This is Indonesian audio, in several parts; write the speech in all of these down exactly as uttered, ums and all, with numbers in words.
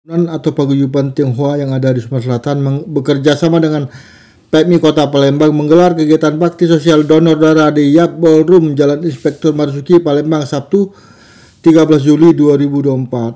atau paguyuban Tionghoa yang ada di Sumatera Selatan bekerja sama dengan P M I Kota Palembang menggelar kegiatan bakti sosial donor darah di Yap Ballroom Jalan Inspektur Marzuki, Palembang, Sabtu tiga belas Juli dua ribu dua puluh empat.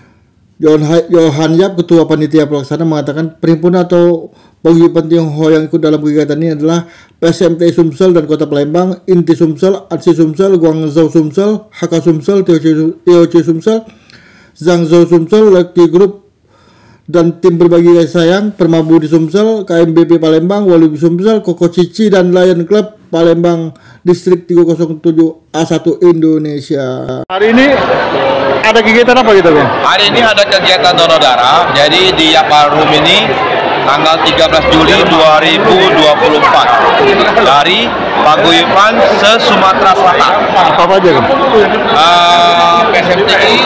Johan Yap, Ketua Panitia Pelaksana, mengatakan perhimpunan atau paguyuban Tionghoa yang ikut dalam kegiatan ini adalah P S M T I Sumsel dan Kota Palembang, Inti Sumsel, Atsi Sumsel, Guangzhou Sumsel, H K Sumsel, T O C Sumsel, Zhangzhou Sumsel, Lucky Group, dan tim berbagi kasih sayang, Permabudi Sumsel, K M B P Palembang, Walubi Sumsel, Koko Cici, dan Lion Club Palembang Distrik tiga nol tujuh A satu Indonesia. Hari ini ada kegiatan apa gitu, Bang? Hari ini ada kegiatan donor darah. Jadi di Yap Ballroom ini tanggal tiga belas Juli dua ribu dua puluh empat dari paguyuban se-Sumatera Selatan. Apa aja, Bang? Uh, P S M T I,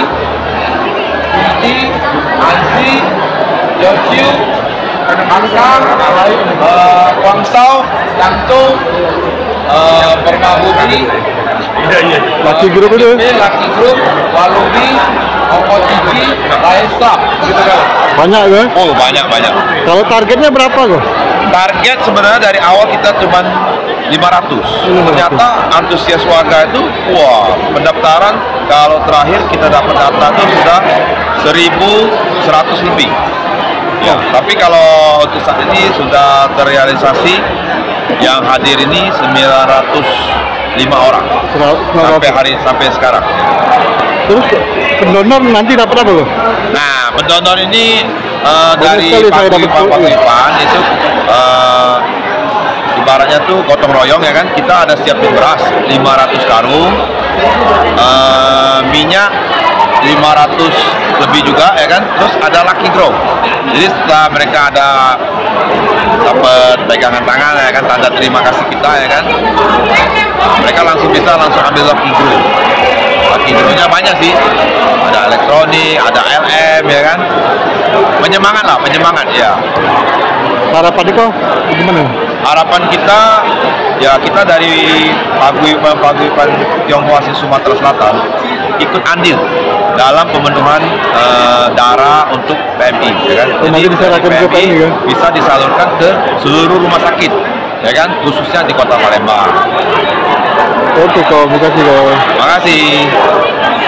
Inti, Ansi, Yorciu, Angkang, uh, Guangzhou, Jantung, uh, Permabudi, Lucky Group itu? Lucky Group, Walubi, Koko Cici, Lion Club, gitu kan? Banyak, Bang? Oh, banyak banyak. Kalau targetnya berapa, Bang? Target sebenarnya dari awal kita cuma lima ratus. Ternyata antusias warga itu, wah, pendaftaran kalau terakhir kita dapat data itu sudah seribu seratus lebih. Ya, tapi kalau untuk saat ini sudah terrealisasi yang hadir ini sembilan ratus lima orang sampai hari sampai sekarang. Terus pendonor nanti dapat apa, Bang? Nah, pendonor ini uh, dari paguyuban itu uh, ibaratnya tuh gotong royong ya kan, kita ada siapin beras lima ratus karung, uh, minyak lima ratus lebih juga ya kan, terus ada lucky draw. Jadi setelah mereka ada dapat pegangan tangan ya kan, tanda terima kasih kita ya kan, mereka langsung bisa langsung ambil lucky draw. Lucky draw-nya banyak sih, ada elektronik, ada L M ya kan, penyemangat lah, penyemangat ya. Harapan itu gimana? Harapan kita ya, kita dari paguyuban-paguyuban Tionghoa di Sumatera Selatan ikut andil dalam pemenuhan uh, darah untuk P M I ya kan. Jadi bisa, P M I kan? Bisa disalurkan ke seluruh rumah sakit ya kan, khususnya di Kota Palembang. Oke, kok, terima kasih, kok. Terima kasih.